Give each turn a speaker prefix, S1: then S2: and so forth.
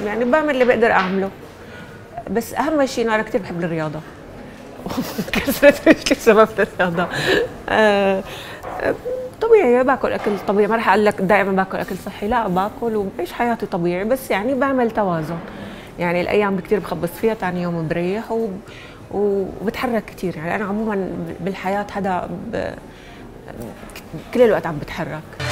S1: يعني بعمل اللي بقدر اعمله. بس اهم شيء انه انا كثير بحب الرياضه. كسرت رجلي بسبب الرياضه. طبيعي باكل اكل طبيعي، ما رح اقول لك دائما باكل اكل صحي، لا باكل وبعيش حياتي طبيعي، بس يعني بعمل توازن. يعني الايام كثير بخبص فيها، ثاني يوم بريح وبتحرك كثير. يعني انا عموما بالحياه حدا كل الوقت عم بتحرك.